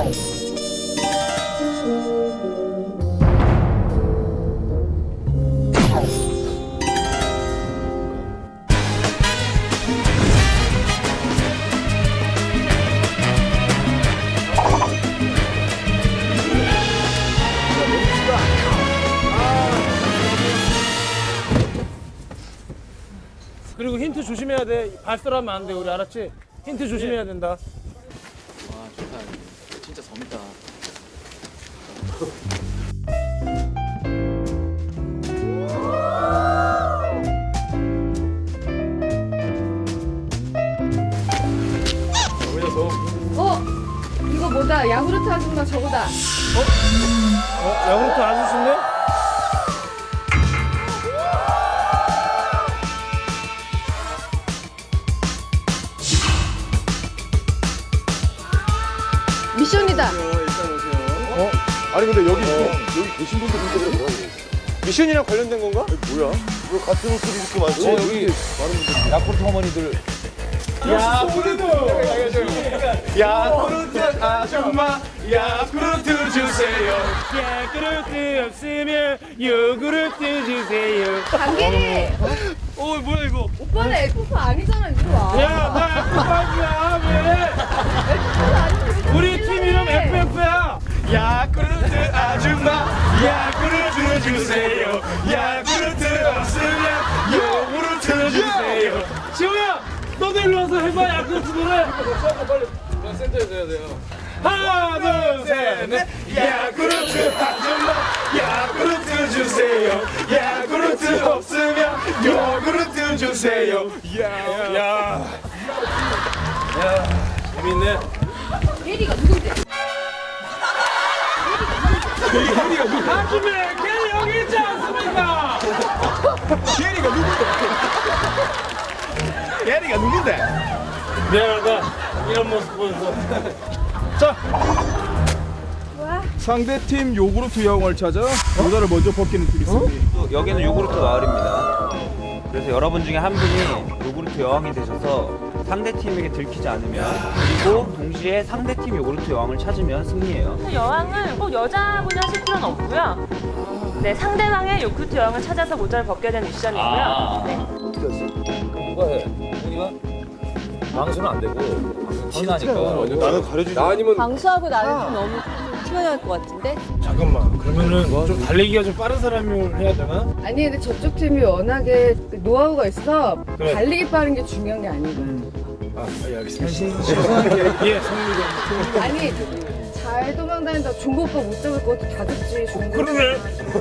그리고 힌트 조심해야 돼. 발설하면 안 돼. 우리 알았지? 힌트 조심해야 된다. 와 좋다. 진짜 재밌다. 이거 뭐다? 야구르트 아줌마 저거다. 야구르트 아저씨인데? 미션이다. 아니 근데 여기 계신 분들 분들이 뭐야? 미션이랑 관련된 건가? 아니, 뭐야? 왜 같은 옷을 입고 많지? 여기 많은 분들 야쿠르트 어머니들. 야구르트! 야쿠르트 아줌마 야쿠르트 주세요. 야구르트 없으면 요구르트 주세요. 강길이. 뭐야 이거? 오빠는 F4 아니잖아. 이리 와. 야, 나 F5야. 왜? 우리 팀 이름 FF야. 야쿠르트 아줌마 야쿠르트 주세요. 야쿠르트 없으면 요구르트 주세요. 지호야, 너도 일로 와서 해봐. 야구르트 노래. 빨리 센터에 서야 돼요. 하나, 둘, 셋, 넷. 야쿠르트 아줌마 야쿠르트 주세요. 야쿠르트 없으면 요구르트 주세요. 야, 재밌네. 예리가 누군데? 아줌마, 걔 여기 있지 않습니까? 예리가 누군데? 미안하다. 이런 모습 보여서. 자, 상대팀 요구르트 여왕을 찾아 모자를 먼저 벗기는 팀이 있습니다. 여기는 요구르트 마을입니다. 그래서 여러분 중에 한 분이 요구르트 여왕이 되셔서 상대팀에게 들키지 않으면, 그리고 동시에 상대팀 요구르트 여왕을 찾으면 승리예요. 여왕은 꼭 여자분이 하실 필요는 없고요. 네, 상대방의 요구르트 여왕을 찾아서 모자를 벗겨야 되는 미션이고요. 네. 누가 해? 우리가? 방수는 안 되고 친하니까. 나는 가려주지. 아니면 방수하고 나는 좀 너무 튀어나올 것 같은데? 잠깐만. 그러면은 좀 달리기가 좀 빠른 사람이 해야 되나? 아니 근데 저쪽 팀이 워낙에 노하우가 있어. 그래. 달리기 빠른 게 중요한 게 아니거든. 예, 알겠습니다. 예, 성미가. 아니 잘 도망다니다 종고 오빠 못 잡을 것도 다 잡지. 그러네.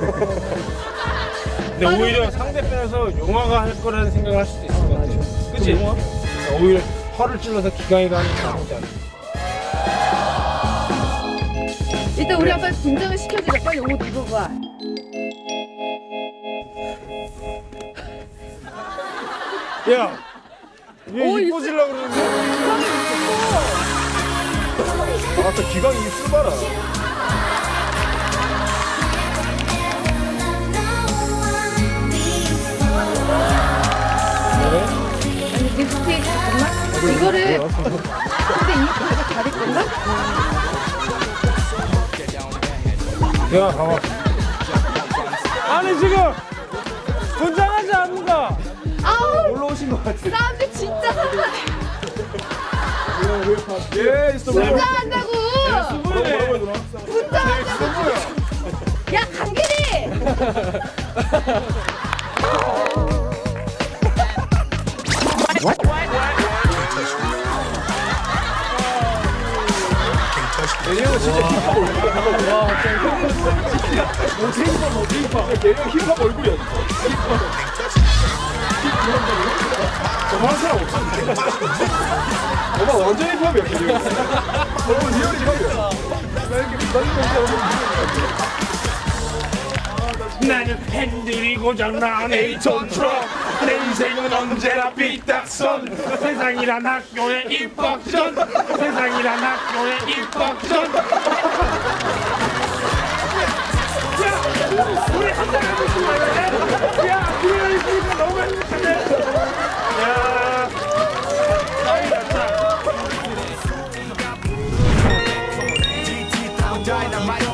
근데 오히려 상대편에서 용화가 할 거라는 생각을 할 수도 있을 것 같아. 그치? 용화? 오히려 허를 찔러서 기강이가 하는 게 나쁘지 않아. 일단 우리 아빠 분장을 시켜주자. 빨리 옷 입어봐. 야! 얘 이뻐지려고 그러는데? 아까 기강이 입술 봐라. 아니 립스틱 잠깐만. 이거를 근데 이거 내가 다릴 건가? 야, 가만. 아니, 지금 분장하지 않는가? 아우 올라오신 것 같아. 사람들 진짜 상관해. 예, 있어. 분장한다고. 뭐라고 누나? 분장한다고. 야 강길이. 얘는 진짜 힙합 얼굴이야. 얘는 힙합 얼굴이야. 저만 사람 없었는데. 오빠 완전 힙합이야. 너무 리얼 힙합이야. 나 이렇게 나는 핸들이 고장난 에이톤 트럭. 내 인생은 언제나 삐딱선. 세상이란 학교의 입학전. 세상이란 학교의 입학전. 야! 우리 한잔 하고 싶어. 야! 우리가 있으니까 너무 행복한데? 야! 아이, 낫다. dynamite.